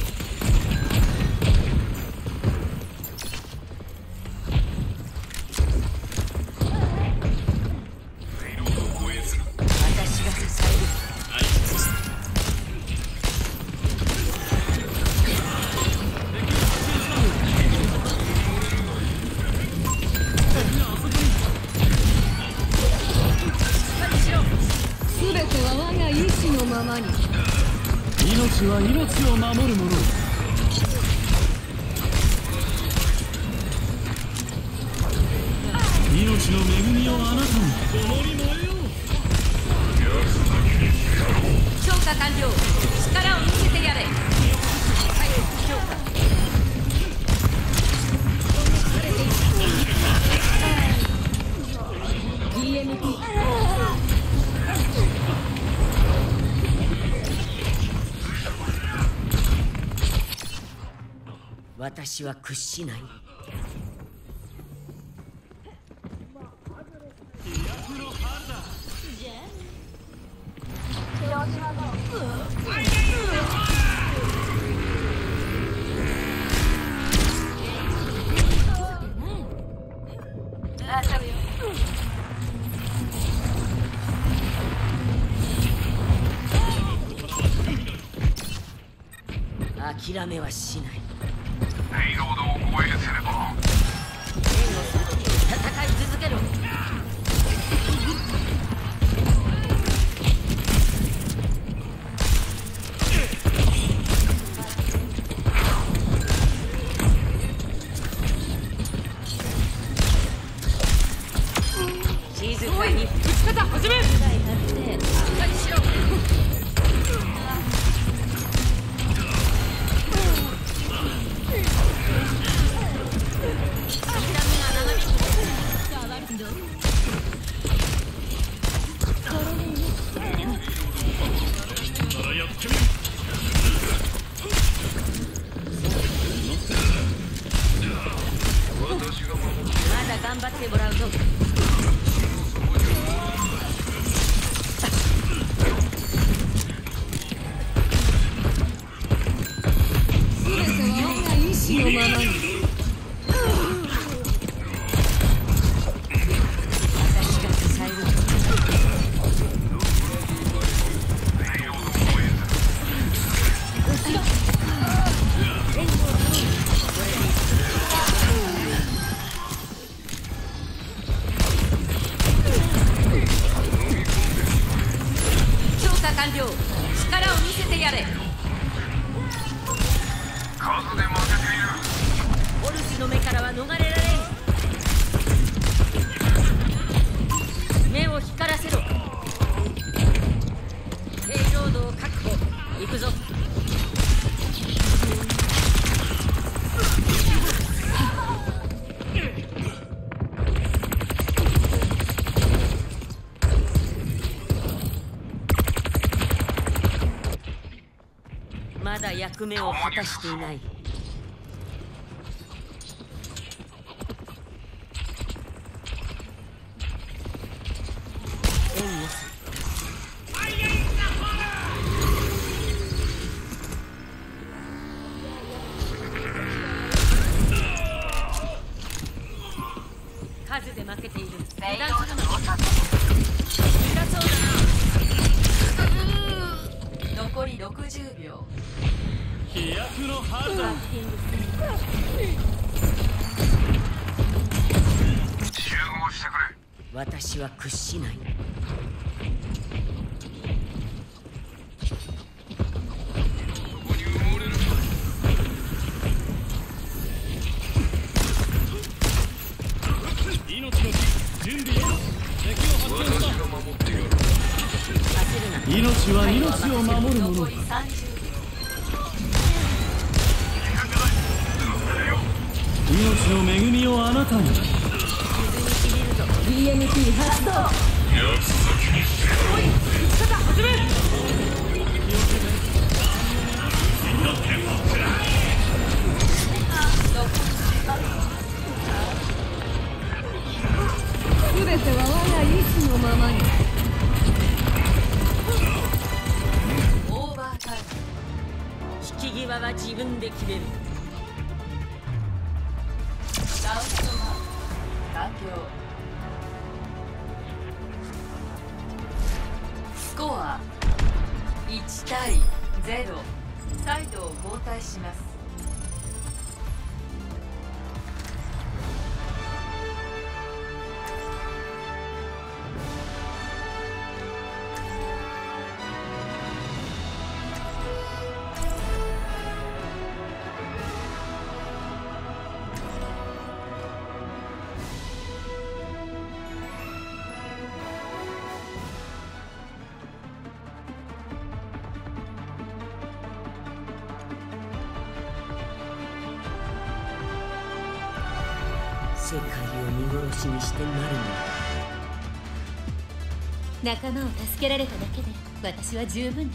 レイロードを護衛する。 私が支える。 すべては我が意志のままに。 命は命を守るもの。命の恵みをあなたに。灯り燃えよう。 強化完了。力を見せてやれ。回復強化。EMP。私は屈しない。 広島の諦めはしない。 ペイロードを護衛すれば縁をする時戦い続けろ。静かに打ち方始め。しっかりしろ。まだ頑張ってもらうぞ。 全ては我が意志のままに。 私が支える。強化完了。力を見せてやれ。 数で負けている。 オルシュの目からは逃れられん。目を光らせろ。ペイロードを確保。行くぞ。まだ役目を果たしていない。援護する。数で負けている。油断するな。辛そうだな。残り60秒。 飛躍の春だ。 集合してくれ。 私は屈しない。 命の準備よ。敵を発見した。 私が守ってやる。 命は命を守るもの。命の恵みをあなたに。 BMP 発動。 約束にせよ。 打ち方始め。 全ては我が意志のままに。 オーバータイム。 引き際は自分で決める。 ラウンド完了。スコア1対0。サイドを交代します。 世界を見殺しにしてなるの。 仲間を助けられただけで私は十分です。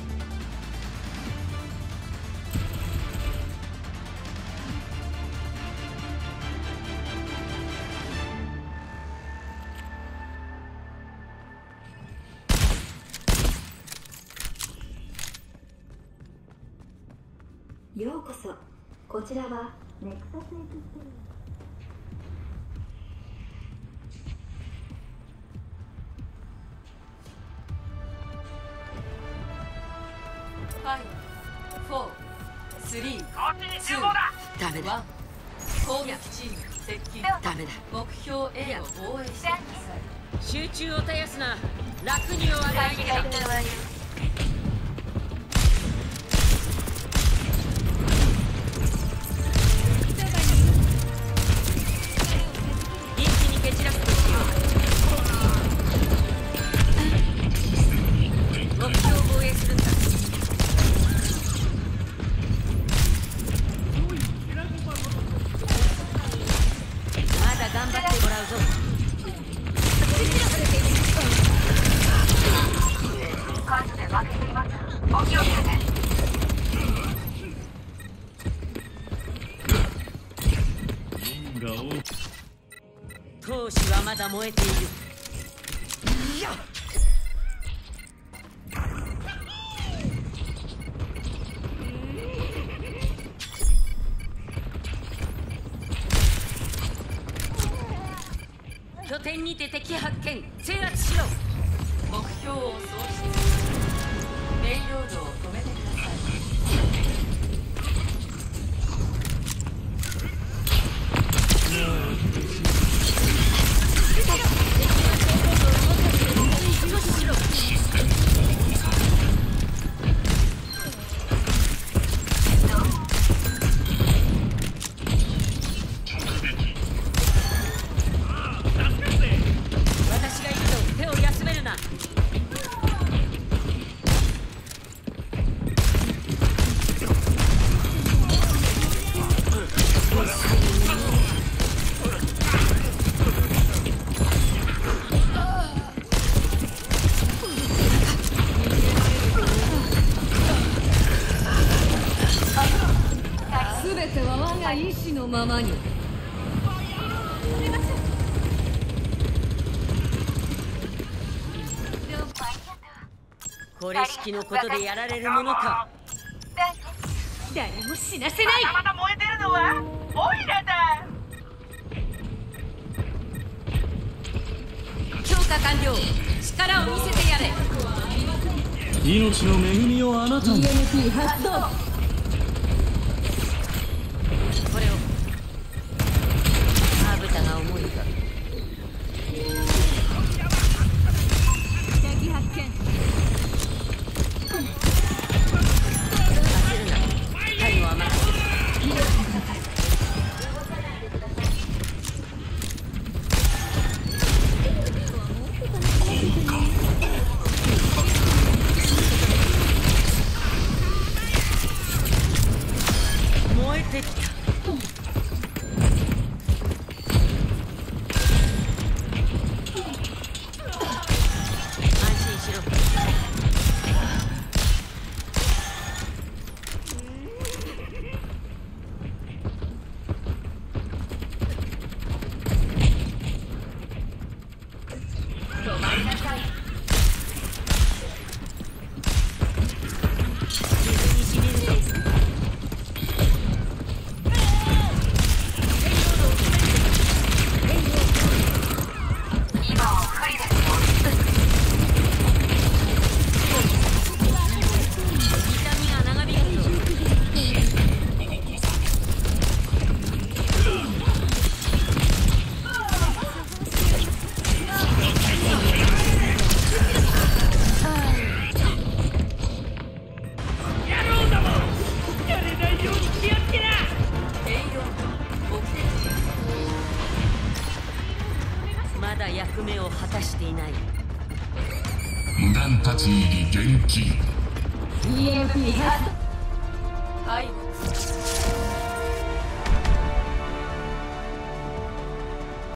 ようこそ。こちらはネクサスエクストリーム。 5、4、 ダメだ。 攻撃チーム接近。 ダメだ。 目標 A を防衛してください。 集中を絶やすな。楽に終わる。一気に蹴散らすとしよう。目標を防衛するんだ。まだ頑張ってもらうぞ。 数で負けています。お気をつけて。 闘志はまだ燃えている。いや拠点にて敵発見。制圧しろ。 目標を喪失。メインロードを止めてください。 私がいるぞ。手を休めるな。 全ては我が意志のままに。 これ式のことでやられるものか。 誰も死なせない。 まだ燃えてるのはオイラだ。 強化完了。力を見せてやれ。 命の恵みをあなたに。 EMP 発動。 これを。まぶたが重いか。 敵発見。 焦るな。タイムは任せる。燃えてきた。安心しろ。 止まりなさい。 水にしみるぞ。 今は不利ですよ。 痛みが長引くぞ。 やろうだもん。やれないように気をつけな。 メインロード起きてきて。 まだ役目を果たしていない。 無断立ち入り厳禁。 EMP 発動。 敗北。